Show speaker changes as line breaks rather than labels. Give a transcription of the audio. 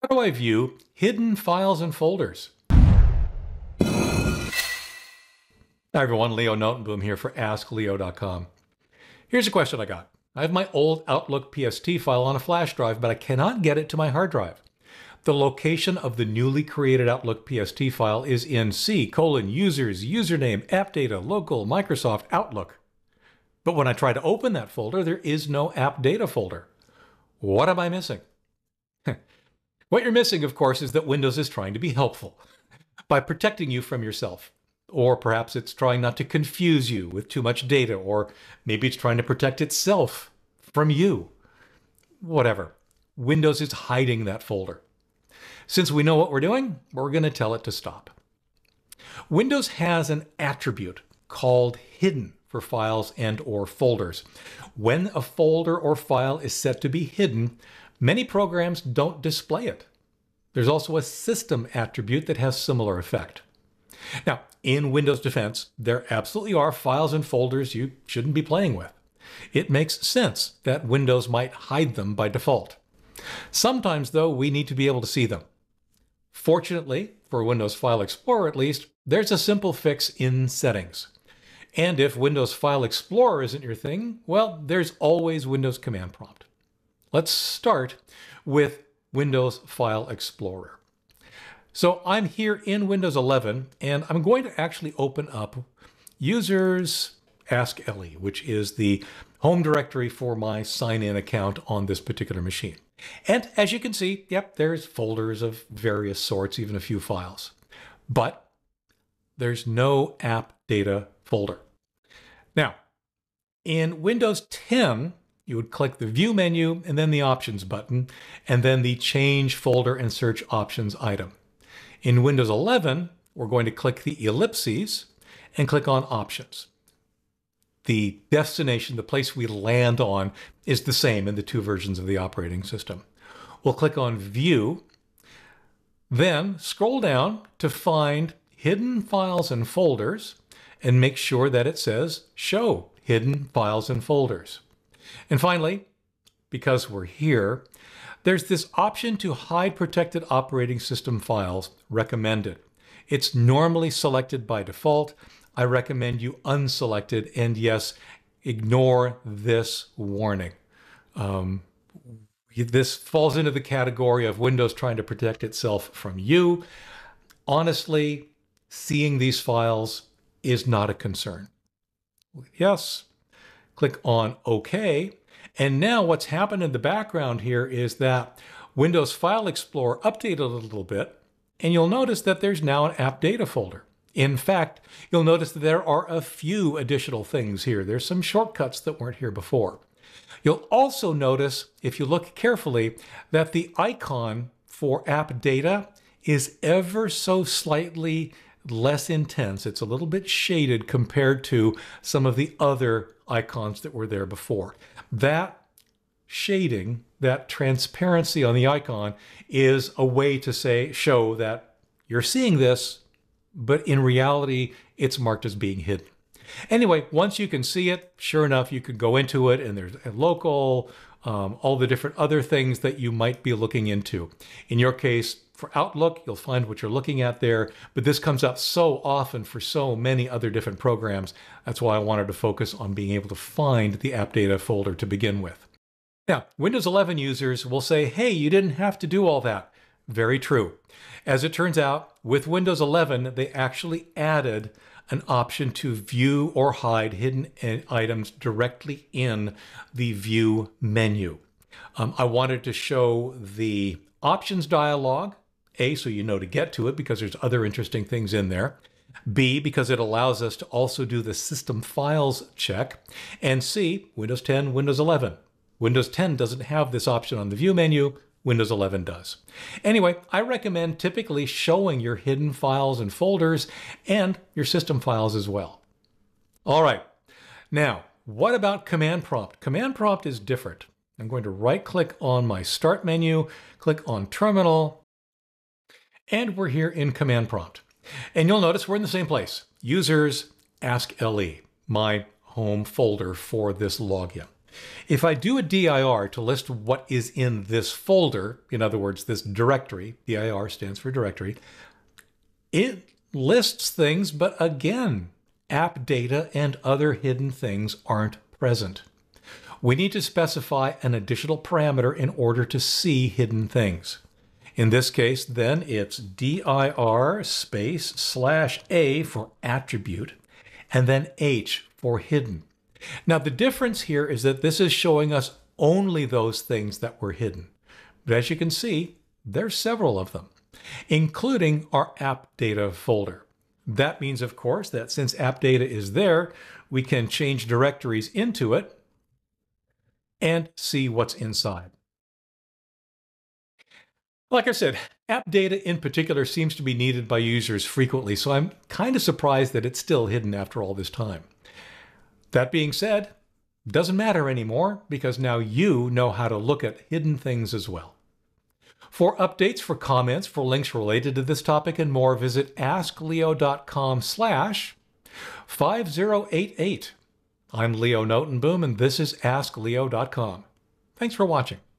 How do I view hidden files and folders? Hi everyone, Leo Notenboom here for askleo.com. Here's a question I got. I have my old Outlook PST file on a flash drive, but I cannot get it to my hard drive. The location of the newly created Outlook PST file is in C:users, username, AppData, local, Microsoft, Outlook. But when I try to open that folder, there is no AppData folder. What am I missing? What you're missing, of course, is that Windows is trying to be helpful by protecting you from yourself. Or perhaps it's trying not to confuse you with too much data, or maybe it's trying to protect itself from you. Whatever. Windows is hiding that folder. Since we know what we're doing, we're going to tell it to stop. Windows has an attribute called hidden for files and/or folders. When a folder or file is set to be hidden, many programs don't display it. There's also a system attribute that has similar effect. Now, in Windows defense, there absolutely are files and folders you shouldn't be playing with. It makes sense that Windows might hide them by default. Sometimes, though, we need to be able to see them. Fortunately, for Windows File Explorer at least, there's a simple fix in Settings. And if Windows File Explorer isn't your thing, well, there's always Windows Command Prompt. Let's start with Windows File Explorer. So I'm here in Windows 11, and I'm going to actually open up users askleo, which is the home directory for my sign-in account on this particular machine. And as you can see, yep, there's folders of various sorts, even a few files. But there's no AppData folder. Now, in Windows 10, you would click the View menu and then the Options button, and then the Change Folder and Search Options item. In Windows 11, we're going to click the ellipses and click on Options. The destination, the place we land on, is the same in the two versions of the operating system. We'll click on View, then scroll down to find Hidden Files and Folders, and make sure that it says Show Hidden Files and Folders. And finally, because we're here, there's this option to hide protected operating system files recommended. It's normally selected by default. I recommend you unselect it, and yes, ignore this warning. This falls into the category of Windows trying to protect itself from you. Honestly, seeing these files is not a concern. Yes, click on OK. And now what's happened in the background here is that Windows File Explorer updated a little bit, and you'll notice that there's now an AppData folder. In fact, you'll notice that there are a few additional things here. There's some shortcuts that weren't here before. You'll also notice, if you look carefully, that the icon for AppData is ever so slightly less intense. It's a little bit shaded compared to some of the other icons that were there before. That shading, that transparency on the icon, is a way to show that you're seeing this, but in reality, it's marked as being hidden. Anyway, once you can see it, sure enough, you can go into it, and there's a local, all the different other things that you might be looking into. In your case, for Outlook, you'll find what you're looking at there, but this comes up so often for so many other different programs. That's why I wanted to focus on being able to find the AppData folder to begin with. Now, Windows 11 users will say, hey, you didn't have to do all that. Very true. As it turns out, with Windows 11, they actually added an option to view or hide hidden items directly in the View menu. I wanted to show the options dialog, A, so you know to get to it because there's other interesting things in there. B, because it allows us to also do the system files check. And C, Windows 10, Windows 11. Windows 10 doesn't have this option on the View menu. Windows 11 does. Anyway, I recommend typically showing your hidden files and folders and your system files as well. All right. Now, what about Command Prompt? Command Prompt is different. I'm going to right-click on my Start menu, click on Terminal, and we're here in Command Prompt. And you'll notice we're in the same place. Users, askleo, my home folder for this login. If I do a dir to list what is in this folder, in other words, this directory, dir stands for directory, it lists things, but again, AppData and other hidden things aren't present. We need to specify an additional parameter in order to see hidden things. In this case, then, it's dir space /a for attribute, and then h for hidden. Now, the difference here is that this is showing us only those things that were hidden. But as you can see, there's several of them, including our AppData folder. That means, of course, that since AppData is there, we can change directories into it and see what's inside. Like I said, AppData in particular seems to be needed by users frequently, so I'm kind of surprised that it's still hidden after all this time. That being said, it doesn't matter anymore because now you know how to look at hidden things as well. For updates, for comments, for links related to this topic and more, visit askleo.com/5088. I'm Leo Notenboom, and this is askleo.com. Thanks for watching.